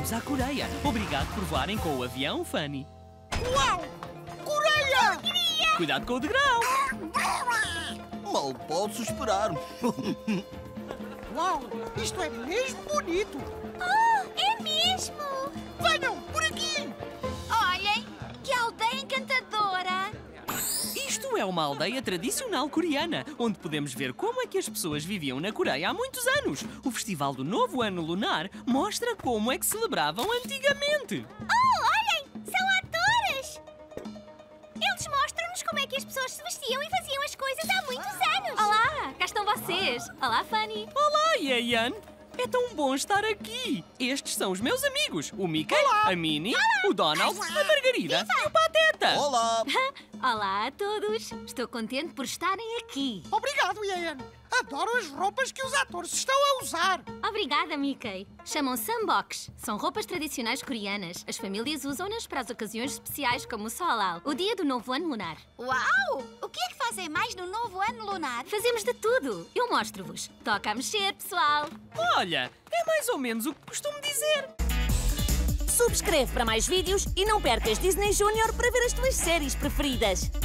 Vamos à Coreia. Obrigado por voarem com o avião, Fanny. Uau! Coreia! Cuidado com o degrau. Mal posso esperar. Uau! Isto é mesmo bonito! Oh, é mesmo! Venham, por aqui! Olhem, que aldeia encantadora! Isto é uma aldeia tradicional coreana, onde podemos ver como é que as pessoas viviam na Coreia há muitos anos. O Festival do Novo Ano Lunar mostra como é que celebravam antigamente. Oh, olhem! São atores! Eles mostram-nos como é que as pessoas se vestiam e faziam as coisas há muitos anos! Olá, cá estão vocês. Olá, Fanny. Olá, Yayan! É tão bom estar aqui. Estes são os meus amigos, o Mickey, a Minnie, o Donald, a Margarida e o Pateta. Olá! Olá a todos. Estou contente por estarem aqui. Obrigado, Ian. Adoro as roupas que os atores estão a usar. Obrigada, Mickey. Chamam-se samboks. São roupas tradicionais coreanas. As famílias usam-nas para as ocasiões especiais como o Solal, o dia do novo ano lunar. Uau! O que é que fazem mais no novo ano lunar? Fazemos de tudo. Eu mostro-vos. Toca a mexer, pessoal. Olha, é mais ou menos o que costumo dizer. Subscreve para mais vídeos e não percas Disney Junior para ver as tuas séries preferidas.